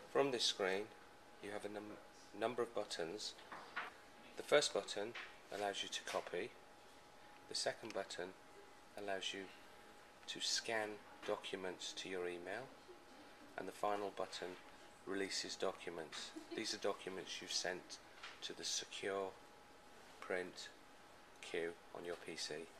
From this screen you have a number of buttons. The first button allows you to copy, the second button allows you to scan documents to your email, and the final button releases documents. These are documents you've sent to the secure print queue on your PC.